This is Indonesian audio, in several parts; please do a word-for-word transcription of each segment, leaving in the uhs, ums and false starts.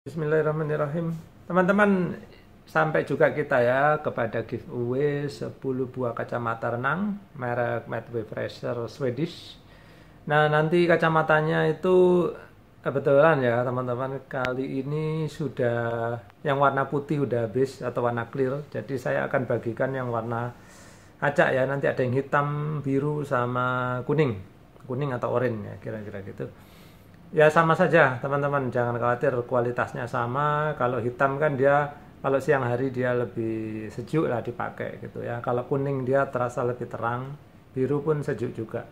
Bismillahirrahmanirrahim. Teman-teman, sampai juga kita ya kepada giveaway sepuluh buah kacamata renang merek Medway Fraser Swedish. Nah, nanti kacamatanya itu kebetulan ya teman-teman, kali ini sudah yang warna putih udah habis atau warna clear. Jadi saya akan bagikan yang warna acak ya. Nanti ada yang hitam, biru sama kuning. Kuning atau oranye ya, kira-kira gitu. Ya sama saja teman-teman, jangan khawatir kualitasnya sama. Kalau hitam kan dia kalau siang hari dia lebih sejuk lah dipakai gitu ya. Kalau kuning dia terasa lebih terang, biru pun sejuk juga.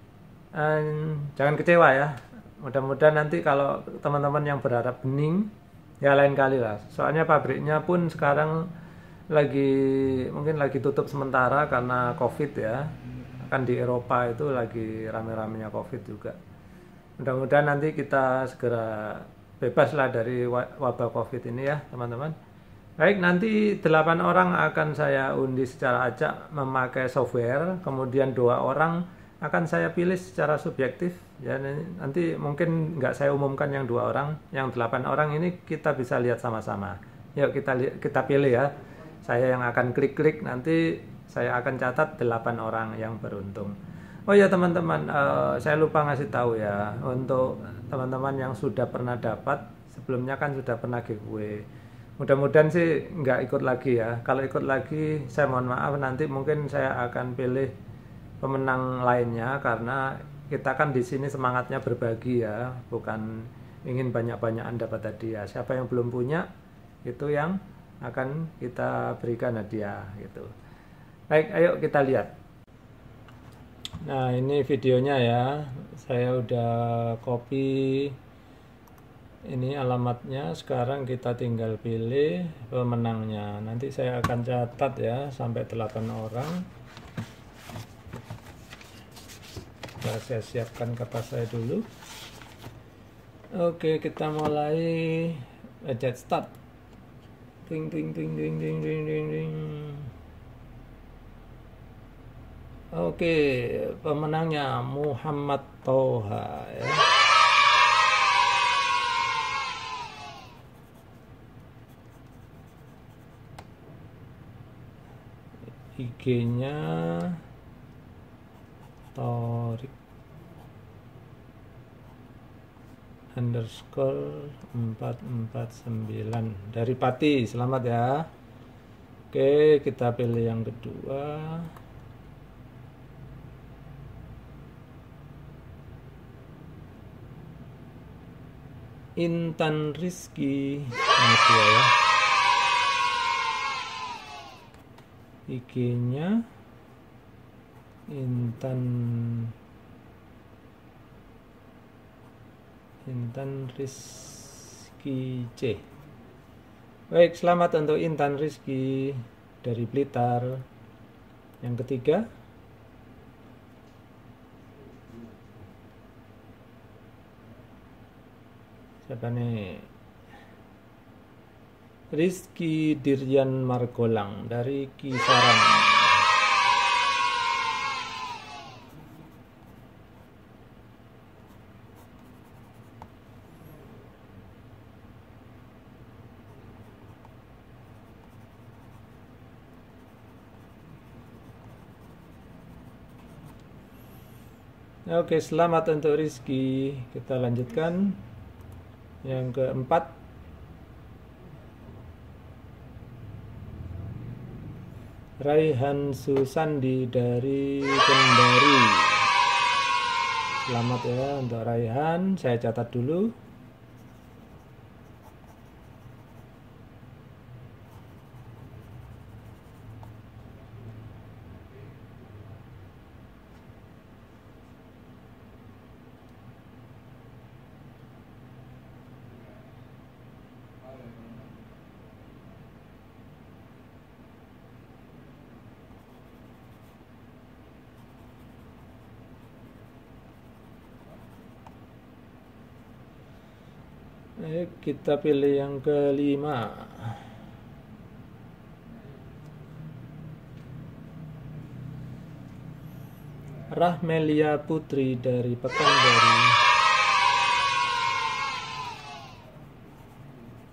And, jangan kecewa ya. Mudah-mudahan nanti kalau teman-teman yang berharap bening, ya lain kali lah. Soalnya pabriknya pun sekarang lagi mungkin lagi tutup sementara karena COVID ya. Kan di Eropa itu lagi rame-ramenya COVID juga. Mudah-mudahan nanti kita segera bebas lah dari wabah COVID ini ya teman-teman. Baik, nanti delapan orang akan saya undi secara acak memakai software. Kemudian dua orang akan saya pilih secara subjektif. Ya, nanti mungkin nggak saya umumkan yang dua orang. Yang delapan orang ini kita bisa lihat sama-sama. Yuk kita kita pilih ya. Saya yang akan klik-klik, nanti saya akan catat delapan orang yang beruntung. Oh ya teman-teman, uh, saya lupa ngasih tahu ya untuk teman-teman yang sudah pernah dapat sebelumnya kan sudah pernah giveaway. Mudah-mudahan sih nggak ikut lagi ya. Kalau ikut lagi, saya mohon maaf, nanti mungkin saya akan pilih pemenang lainnya karena kita kan di sini semangatnya berbagi ya, bukan ingin banyak-banyakan dapat hadiah. Siapa yang belum punya itu yang akan kita berikan hadiah gitu. Baik, ayo kita lihat. Nah, ini videonya ya. Saya udah copy ini alamatnya. Sekarang kita tinggal pilih pemenangnya. Nanti saya akan catat ya sampai delapan orang. Nah, saya siapkan kertas saya dulu. Oke, kita mulai. Eject start. Ding ding ding ding ding ding ding ding. Oke, pemenangnya Muhammad Toha ya. I G-nya Torik underscore empat empat sembilan dari Pati. Selamat ya. Oke, kita pilih yang kedua. Intan Rizky, ini dia ya. I G-nya Intan Intan Rizky C. Baik, selamat untuk Intan Rizky dari Blitar. Yang ketiga, siapa nih? Rizky Diryan Margolang dari Kisaran. Oke, selamat untuk Rizky. Kita lanjutkan. Yang keempat, Raihan Susandi dari Kendari. Selamat ya untuk Raihan. Saya catat dulu. Eh, kita pilih yang kelima. Rahmelia Putri dari Pekanbaru.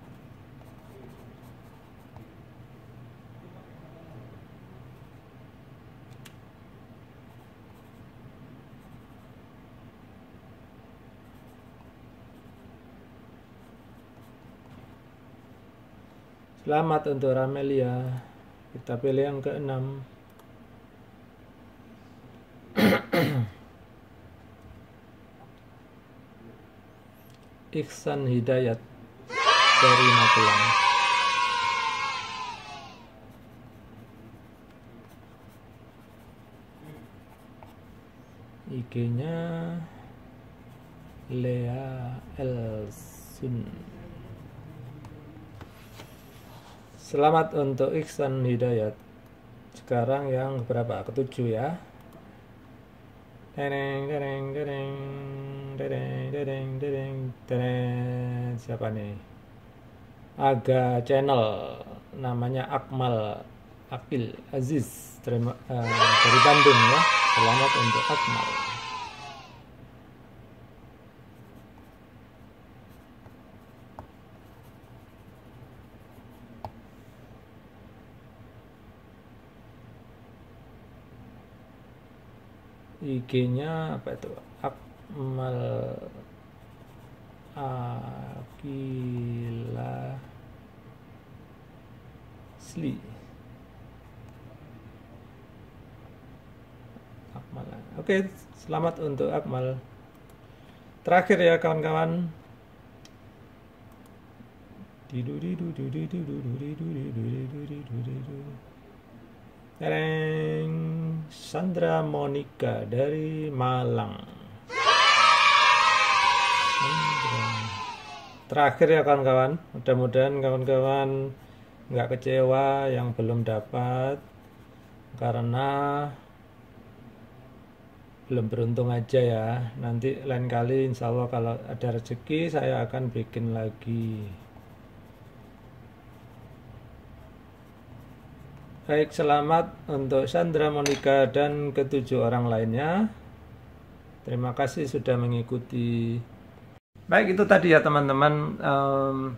Selamat untuk Ramelia. Kita pilih yang keenam. Iksan Hidayat dari Magelang. I G-nya Lea Elsun. Selamat untuk Iksan Hidayat. Sekarang yang berapa? Ketujuh ya. Dereng, dereng, dereng, dereng, dereng, dereng, dereng. Siapa nih? Aga Channel. Namanya Akmal Akil Aziz. Terima, uh, dari Bandung ya. Selamat untuk Akmal. I G-nya apa itu? Akmal Akila Sli. Akmal. Oke, selamat untuk Akmal. Terakhir ya kawan-kawan. Tereng, Sandra Monica dari Malang. Terakhir ya kawan-kawan, mudah-mudahan kawan-kawan nggak kecewa yang belum dapat karena belum beruntung aja ya. Nanti lain kali insya Allah kalau ada rezeki saya akan bikin lagi. Baik, selamat untuk Sandra Monica dan ketujuh orang lainnya. Terima kasih sudah mengikuti. Baik, itu tadi ya teman-teman. Um,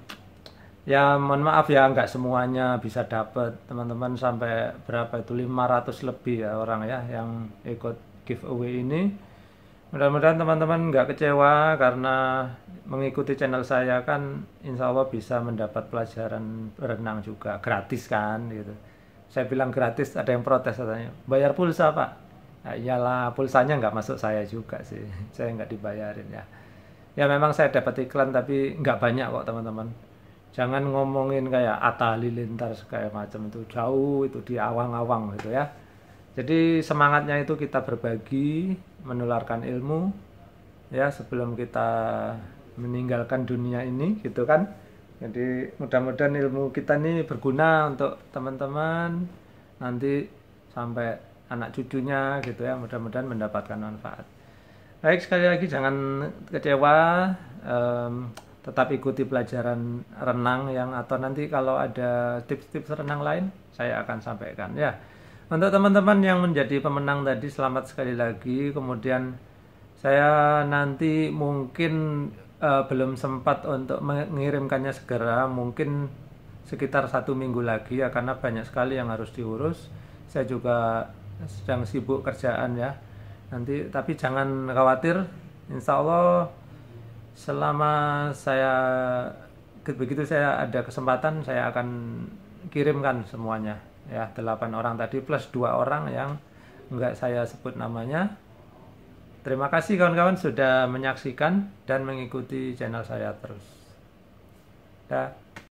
ya mohon maaf ya nggak semuanya bisa dapat. Teman-teman sampai berapa itu lima ratus lebih ya orang ya yang ikut giveaway ini. Mudah-mudahan teman-teman nggak kecewa karena mengikuti channel saya kan insya Allah bisa mendapat pelajaran berenang juga gratis kan gitu. Saya bilang gratis, ada yang protes katanya, bayar pulsa pak. Nah, iyalah, pulsanya nggak masuk saya juga sih, saya nggak dibayarin ya. Ya memang saya dapat iklan tapi nggak banyak kok teman-teman. Jangan ngomongin kayak Atta Halilintar kayak macam itu, jauh itu di awang-awang gitu ya. Jadi semangatnya itu kita berbagi, menularkan ilmu ya sebelum kita meninggalkan dunia ini gitu kan. Jadi mudah-mudahan ilmu kita ini berguna untuk teman-teman nanti sampai anak cucunya gitu ya, mudah-mudahan mendapatkan manfaat. Baik, sekali lagi jangan kecewa, um, tetap ikuti pelajaran renang yang atau nanti kalau ada tips-tips renang lain saya akan sampaikan ya. Untuk teman-teman yang menjadi pemenang tadi selamat sekali lagi. Kemudian saya nanti mungkin Uh, belum sempat untuk mengirimkannya segera, mungkin sekitar satu minggu lagi ya karena banyak sekali yang harus diurus. Saya juga sedang sibuk kerjaan ya. Nanti tapi jangan khawatir, insya Allah selama saya begitu saya ada kesempatan saya akan kirimkan semuanya ya, delapan orang tadi plus dua orang yang enggak saya sebut namanya. Terima kasih kawan-kawan sudah menyaksikan dan mengikuti channel saya terus. Dah.